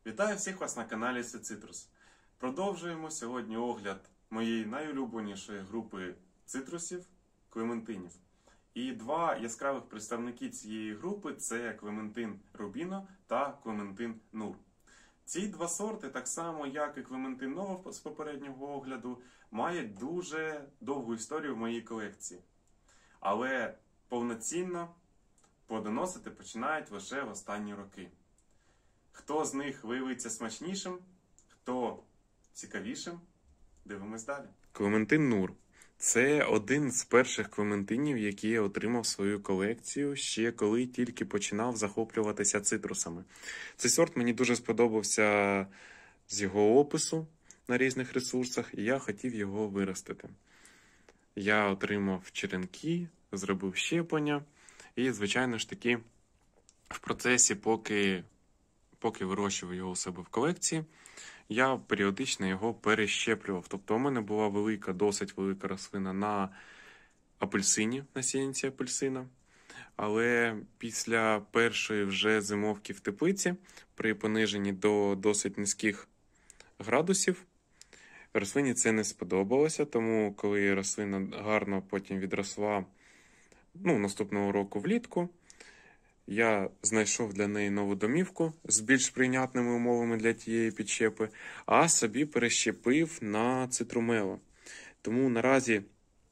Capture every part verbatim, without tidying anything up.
Вітаю всіх вас на каналі Сицитрус. Продовжуємо сьогодні огляд моєї найулюбленішої групи цитрусів – клементинів. І два яскравих представники цієї групи – це клементин Рубіно та клементин Нур. Ці два сорти, так само як і клементин Нова з попереднього огляду, мають дуже довгу історію в моїй колекції. Але повноцінно плодоносити починають лише в останні роки. Хто з них виявиться смачнішим, хто цікавішим, дивимось далі. Клементин Нур – це один з перших клементинів, які я отримав свою колекцію ще коли тільки починав захоплюватися цитрусами. Цей сорт мені дуже сподобався з його опису на різних ресурсах, і я хотів його виростити. Я отримав черенки, зробив щеплення і, звичайно ж таки, в процесі, поки... Поки вирощував його у себе в колекції, я періодично його перещеплював. Тобто у мене була велика, досить велика рослина на апельсині, на сіянці апельсина. Але після першої вже зимовки в теплиці, при пониженні до досить низьких градусів, рослині це не сподобалося. Тому коли рослина гарно потім відросла, ну, наступного року влітку, я знайшов для неї нову домівку з більш прийнятними умовами для тієї підщепи, а собі перещепив на цитрумело. Тому наразі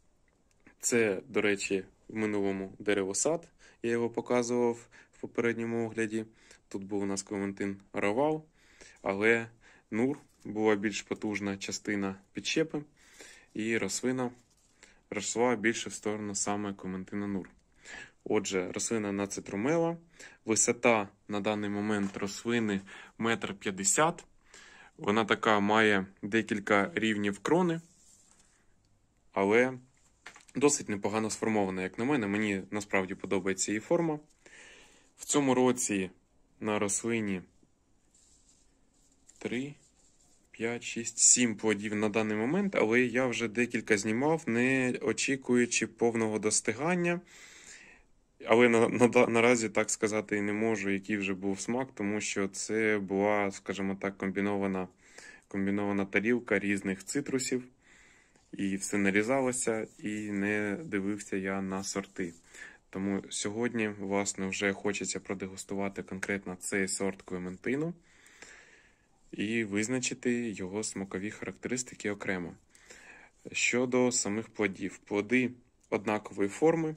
це, до речі, в минулому деревосад, я його показував в попередньому огляді. Тут був у нас клементин Равал, але Нур була більш потужна частина підщепи, і рослина росла більше в сторону саме клементина Нур. Отже, рослина на цитрумела, висота на даний момент рослини метр п'ятдесят. Вона така має декілька рівнів крони, але досить непогано сформована, як на мене. Мені насправді подобається її форма. В цьому році на рослині три, п'ять, шість, сім плодів на даний момент, але я вже декілька знімав, не очікуючи повного достигання. Але на, на, наразі так сказати і не можу, який вже був смак, тому що це була, скажімо так, комбінована, комбінована тарілка різних цитрусів. І все нарізалося, і не дивився я на сорти. Тому сьогодні, власне, вже хочеться продегустувати конкретно цей сорт клементину і визначити його смакові характеристики окремо. Щодо самих плодів. Плоди однакової форми.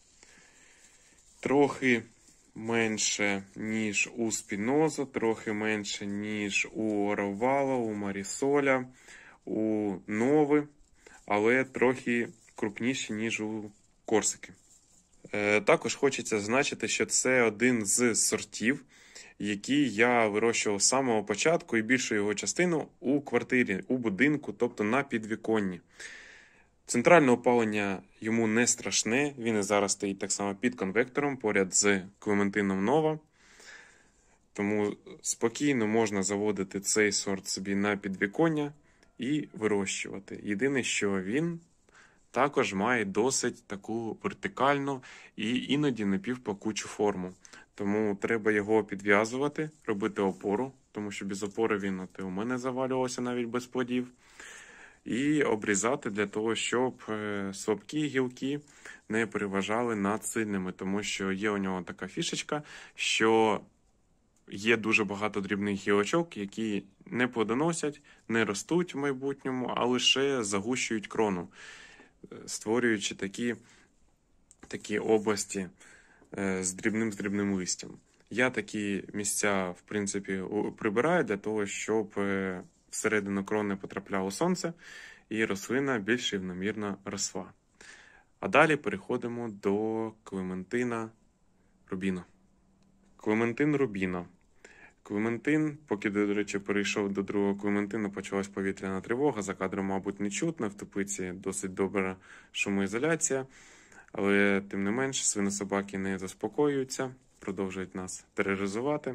Трохи менше, ніж у Спінозо, трохи менше, ніж у Равала, у Марісоля, у Нови, але трохи крупніші, ніж у Корсики. Е, також хочеться зазначити, що це один з сортів, який я вирощував з самого початку і більшу його частину у квартирі, у будинку, тобто на підвіконні. Центральне опалення йому не страшне, він і зараз стоїть так само під конвектором, поряд з клементином Нова. Тому спокійно можна заводити цей сорт собі на підвіконня і вирощувати. Єдине, що він також має досить таку вертикальну і іноді напівпакучу форму. Тому треба його підв'язувати, робити опору, тому що без опори він от і у мене завалювався навіть без плодів. І обрізати для того, щоб слабкі гілки не переважали над сильними, тому що є у нього така фішечка, що є дуже багато дрібних гілочок, які не плодоносять, не ростуть в майбутньому, а лише загущують крону, створюючи такі, такі області з дрібним-дрібним листям. Я такі місця, в принципі, прибираю для того, щоб всередину крони потрапляло сонце, і рослина більш рівномірно росла. А далі переходимо до клементина Рубіно. Клементин Рубіно. Клементин, поки, до речі, перейшов до другого клементина, почалась повітряна тривога, за кадром, мабуть, не чутно, в теплиці досить добра шумоізоляція, але, тим не менш, свинособаки не заспокоюються, продовжують нас тероризувати.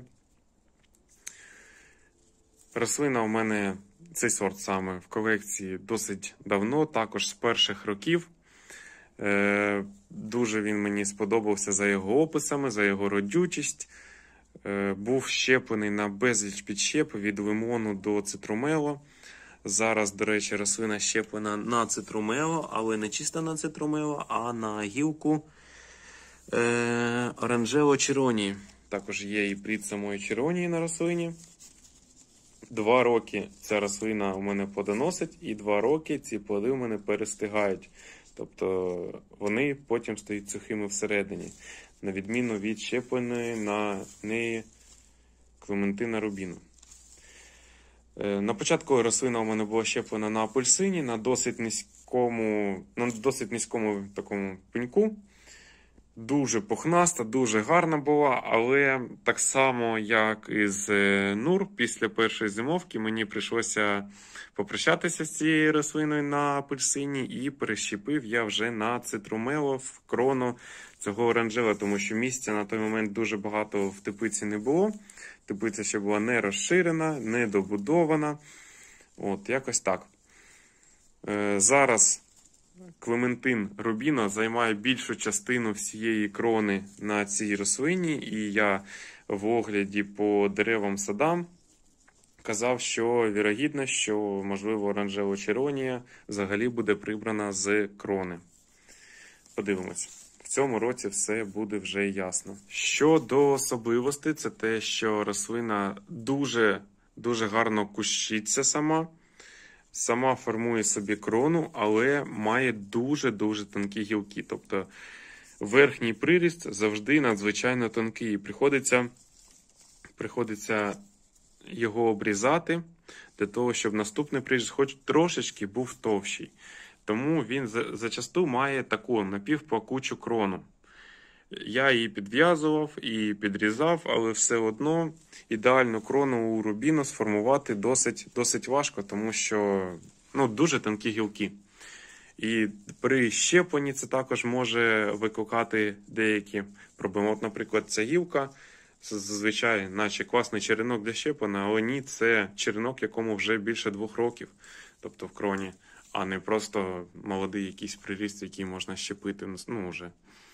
Рослина у мене, цей сорт саме, в колекції досить давно, також з перших років. Е, дуже він мені сподобався за його описами, за його родючість. Був щеплений на безліч підщеп від лимону до цитрумело. Зараз, до речі, рослина щеплена на цитрумело, але не чисто на цитрумело, а на гілку е, оранжево черонії. Також є і плід самої черонії на рослині. Два роки ця рослина у мене плодоносить, і два роки ці плоди у мене перестигають. Тобто вони потім стають сухими всередині, на відміну від щепленої на неї Клементина рубіно. На початку рослина у мене була щеплена на апельсині, на досить низькому, на досить низькому такому пеньку. Дуже пухнаста, дуже гарна була, але так само, як і з Нур, після першої зимовки мені прийшлося попрощатися з цією рослиною на апельсині і перещепив я вже на цитрумело в крону цього оранжева, тому що місця на той момент дуже багато в теплиці не було. Теплиця ще була не розширена, не добудована. От, якось так. Е, зараз Клементин рубіно займає більшу частину всієї крони на цій рослині, і я в огляді по деревам садам казав, що вірогідно, що, можливо, оранжева черонія взагалі буде прибрана з крони. Подивимось. В цьому році все буде вже ясно. Щодо особливостей, це те, що рослина дуже, дуже гарно кущиться сама. Сама формує собі крону, але має дуже-дуже тонкі гілки. Тобто верхній приріст завжди надзвичайно тонкий. І приходиться, приходиться його обрізати для того, щоб наступний приріст хоч трошечки був товщий. Тому він зачасту має таку напівплакучу крону. Я її підв'язував і підрізав, але все одно ідеальну крону у рубіно сформувати досить, досить важко, тому що ну, дуже тонкі гілки. І при щепленні це також може викликати деякі проблеми. От, наприклад, ця гілка, зазвичай, наче класний черенок для щеплення, але ні, це черенок, якому вже більше двох років, тобто в кроні, а не просто молодий якийсь приріст, який можна щепити, ну, вже.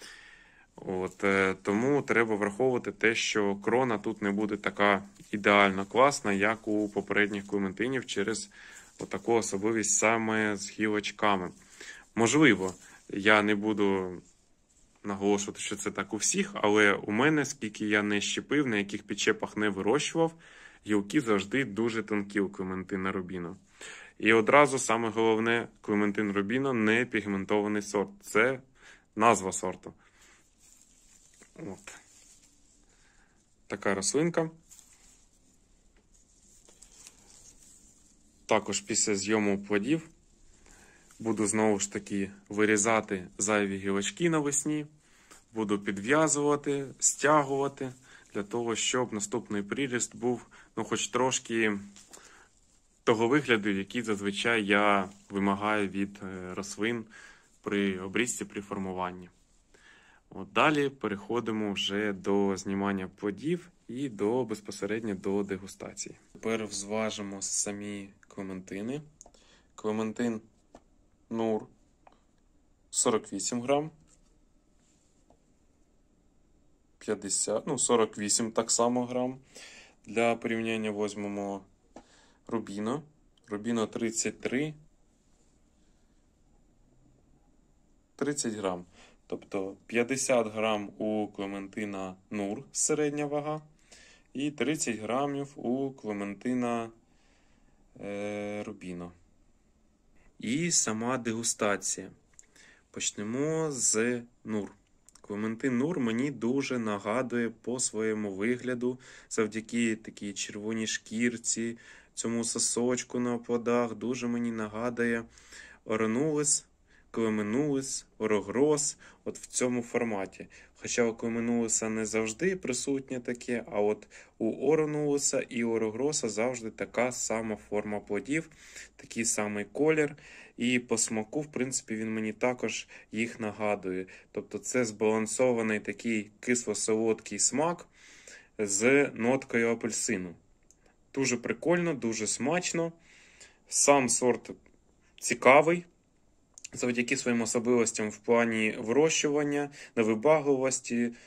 От, тому треба враховувати те, що крона тут не буде така ідеально класна, як у попередніх клементинів, через таку особливість саме з гілочками. Можливо, я не буду наголошувати, що це так у всіх, але у мене, скільки я не щепив, на яких підчепах не вирощував, гілки завжди дуже тонкі у Клементина рубіно. І одразу, саме головне, Клементин рубіно не пігментований сорт. Це назва сорту. От. Така рослинка. Також після зйому плодів буду знову ж таки вирізати зайві гілочки навесні. Буду підв'язувати, стягувати, для того, щоб наступний приріст був, ну, хоч трошки того вигляду, який зазвичай я вимагаю від рослин при обрізці, при формуванні. От далі переходимо вже до знімання плодів і до, безпосередньо до дегустації. Тепер зважимо самі клементини. Клементин Нур сорок вісім грам. п'ятдесят, ну сорок вісім так само грам. Для порівняння візьмемо рубіно. Рубіно тридцять три. тридцять грам. Тобто п'ятдесят грам у Клементина Нур, середня вага, і тридцять грамів у Клементина е, Рубіно. І сама дегустація. Почнемо з Нур. Клементин Нур мені дуже нагадує по своєму вигляду, завдяки такій червоній шкірці, цьому сосочку на плодах, дуже мені нагадує Оранулис, Клеменулис, Орогрос, от в цьому форматі. Хоча у Клеменулиса не завжди присутнє таке, а от у Оранулиса і Орогроса завжди така сама форма плодів, такий самий колір. І по смаку, в принципі, він мені також їх нагадує. Тобто це збалансований такий кисло-солодкий смак з ноткою апельсину. Дуже прикольно, дуже смачно. Сам сорт цікавий. Завдяки своїм особливостям в плані вирощування, невибагливості,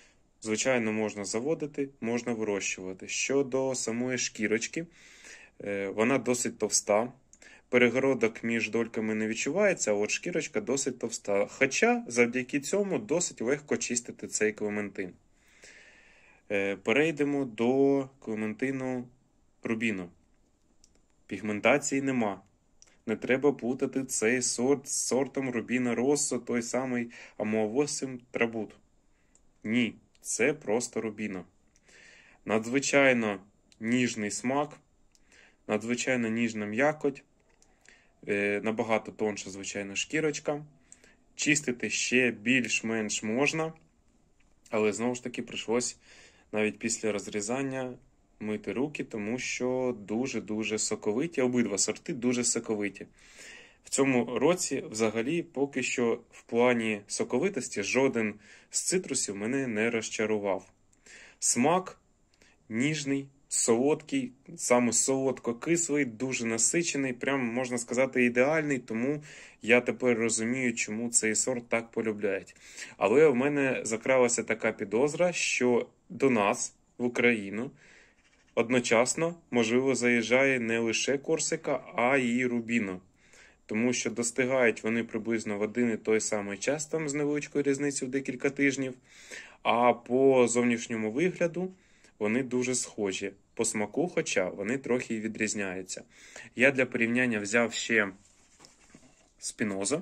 звичайно, можна заводити, можна вирощувати. Щодо самої шкірочки, вона досить товста. Перегородок між дольками не відчувається, а от шкірочка досить товста. Хоча завдяки цьому досить легко чистити цей клементин. Перейдемо до клементину рубіно. Пігментації нема. Не треба плутати цей сорт з сортом Рубіно Россо, той самий Амуа-вісім Трабут. Ні, це просто рубіно. Надзвичайно ніжний смак, надзвичайно ніжна м'якоть, набагато тонша, звичайно, шкірочка. Чистити ще більш-менш можна, але знову ж таки прийшлось навіть після розрізання мити руки, тому що дуже-дуже соковиті, обидва сорти дуже соковиті. В цьому році взагалі поки що в плані соковитості жоден з цитрусів мене не розчарував. Смак ніжний, солодкий, саме солодко-кислий, дуже насичений, прям можна сказати ідеальний, тому я тепер розумію, чому цей сорт так полюбляють. Але в мене закралася така підозра, що до нас, в Україну, одночасно, можливо, заїжджає не лише Корсика, а й Рубіно. Тому що достигають вони приблизно в один і той самий час, там з невеличкою різницею в декілька тижнів. А по зовнішньому вигляду вони дуже схожі. По смаку, хоча вони трохи відрізняються. Я для порівняння взяв ще Спіноза,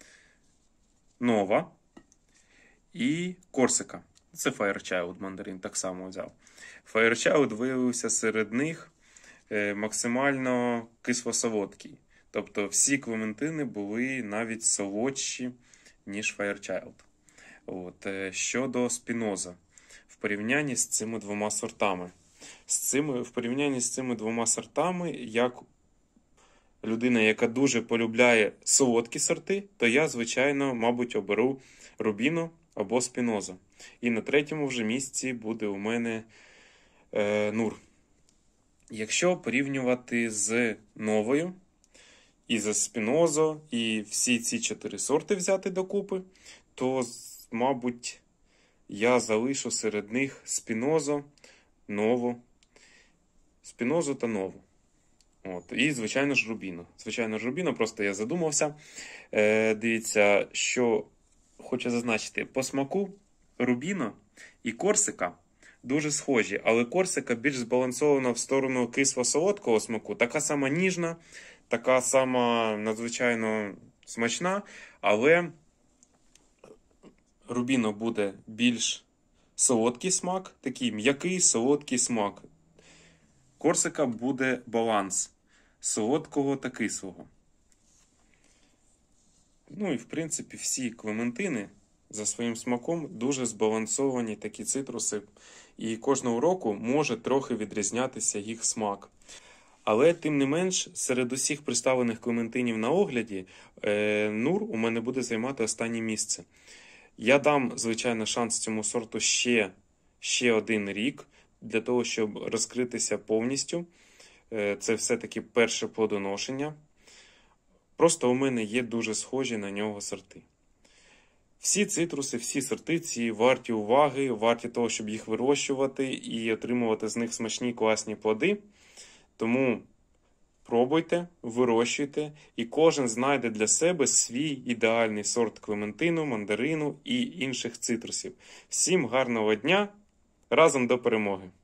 Нова і Корсика. Це Fairchild мандарин, так само взяв. Fairchild виявився серед них максимально кисло-солодкий. Тобто всі клементини були навіть солодші, ніж Fairchild. От. Щодо Спіноза, в порівнянні з цими двома сортами. З цими, в порівнянні з цими двома сортами, як людина, яка дуже полюбляє солодкі сорти, то я, звичайно, мабуть, оберу Рубіно або Спіноза. І на третьому вже місці буде у мене е, Нур. Якщо порівнювати з Новою, і за Спінозо, і всі ці чотири сорти взяти докупи, то, мабуть, я залишу серед них Спінозо, Нову, Спінозу та Нову. От. І, звичайно ж, Рубіно. Звичайно ж, Рубіно, просто я задумався. Е, дивіться, що хочу зазначити. По смаку Рубіно і Корсика дуже схожі, але Корсика більш збалансована в сторону кисло-солодкого смаку. Така сама ніжна, така сама надзвичайно смачна, але Рубіно буде більш солодкий смак, такий м'який солодкий смак. Корсика буде баланс солодкого та кислого. Ну і в принципі всі клементини за своїм смаком дуже збалансовані такі цитруси. І кожного року може трохи відрізнятися їх смак. Але, тим не менш, серед усіх представлених клементинів на огляді, е, Нур у мене буде займати останнє місце. Я дам, звичайно, шанс цьому сорту ще, ще один рік, для того, щоб розкритися повністю. Е, це все-таки перше плодоношення. Просто у мене є дуже схожі на нього сорти. Всі цитруси, всі сорти ці варті уваги, варті того, щоб їх вирощувати і отримувати з них смачні класні плоди. Тому пробуйте, вирощуйте, і кожен знайде для себе свій ідеальний сорт клементину, мандарину і інших цитрусів. Всім гарного дня, разом до перемоги!